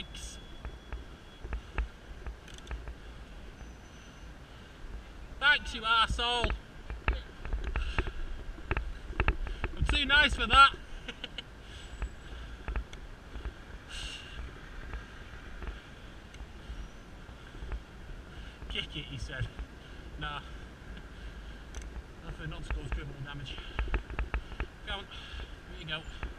Thanks. Thanks, you arsehole. I'm too nice for that. Kick it, he said. Nah. Nothing, not to cause criminal damage. Go on, here you go.